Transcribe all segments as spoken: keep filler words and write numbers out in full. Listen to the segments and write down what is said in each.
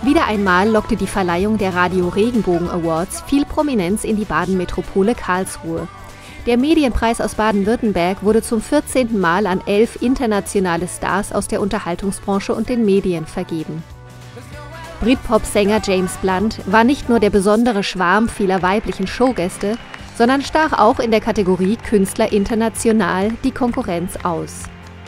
Wieder einmal lockte die Verleihung der Radio Regenbogen Awards viel Prominenz in die Baden-Metropole Karlsruhe. Der Medienpreis aus Baden-Württemberg wurde zum vierzehnten Mal an elf internationale Stars aus der Unterhaltungsbranche und den Medien vergeben. Britpop-Sänger James Blunt war nicht nur der besondere Schwarm vieler weiblichen Showgäste, sondern stach auch in der Kategorie Künstler international die Konkurrenz aus.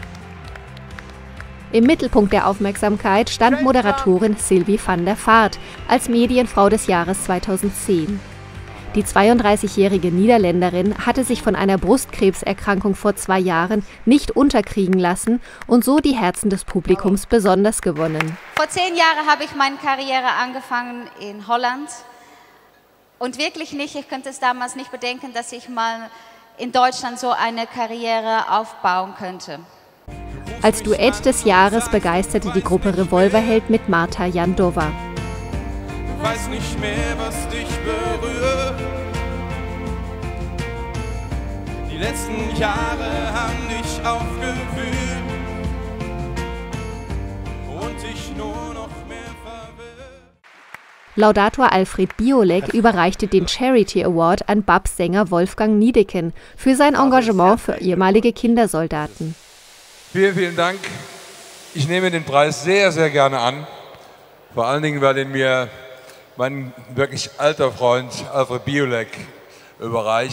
Im Mittelpunkt der Aufmerksamkeit stand Moderatorin Sylvie van der Vaart als Medienfrau des Jahres zweitausendzehn. Die zweiunddreißigjährige Niederländerin hatte sich von einer Brustkrebserkrankung vor zwei Jahren nicht unterkriegen lassen und so die Herzen des Publikums besonders gewonnen. Vor zehn Jahren habe ich meine Karriere angefangen in Holland. Und wirklich nicht, ich konnte es damals nicht bedenken, dass ich mal in Deutschland so eine Karriere aufbauen könnte. Als Duett des Jahres begeisterte die Gruppe Revolverheld mit Marta Jandova. Weiß nicht mehr, was dich berührt. Die letzten Jahre haben dich aufgewühlt und dich nur noch mehr verwirrt. Laudator Alfred Biolek überreichte den Charity Award an Babs-Sänger Wolfgang Niedecken für sein Engagement für ehemalige Kindersoldaten. Vielen, vielen Dank. Ich nehme den Preis sehr, sehr gerne an. Vor allen Dingen, weil ihn mir mein wirklich alter Freund Alfred Biolek überreicht.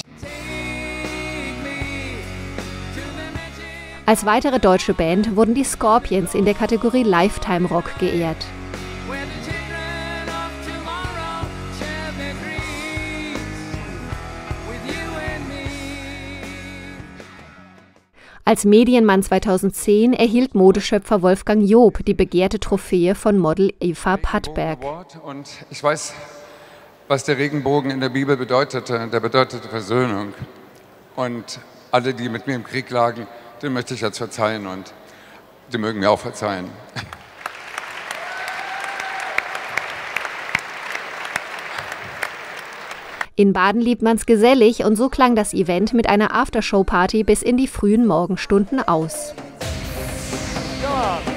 Als weitere deutsche Band wurden die Scorpions in der Kategorie Lifetime Rock geehrt. Als Medienmann zweitausendzehn erhielt Modeschöpfer Wolfgang Job die begehrte Trophäe von Model Eva Pattberg. Und ich weiß, was der Regenbogen in der Bibel bedeutete. Der bedeutete Versöhnung. Und alle, die mit mir im Krieg lagen, denen möchte ich jetzt verzeihen und die mögen mir auch verzeihen. In Baden liebt man's gesellig und so klang das Event mit einer Aftershow-Party bis in die frühen Morgenstunden aus. Ja.